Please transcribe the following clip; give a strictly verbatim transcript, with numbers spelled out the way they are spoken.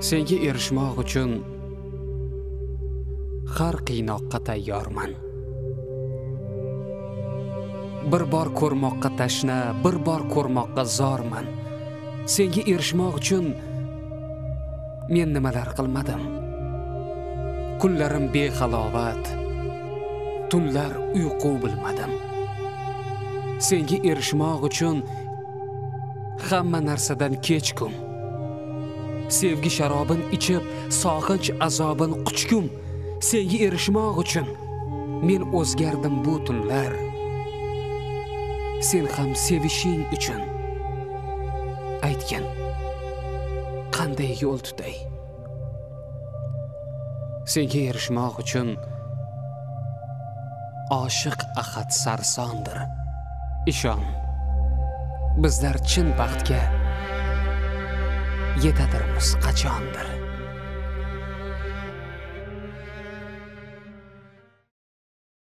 Senga erishmoq uchun har qiynoqqa tayyorman. Bir bor ko'rmoqqa tashna, bir bor ko'rmoqqa zorman. Senga erishmoq uchun men nimalar qilmadim? Kunlarim behalovat, tunlar uyqu bilmadim. Senga erishmoq uchun hamma narsadan kechkum. Sevgi sharobin ichib, sog'inch azobin quchkum. Senga erishmoq uchun men o'zgardim bu tunlar. Sen ham sevishing uchun aytgin, qanday yo'l tutay? Senga erishmoq uchun oshiq ahad sarsondir. Ishon, bizlar chin baxtga yetadirmiz qachondir.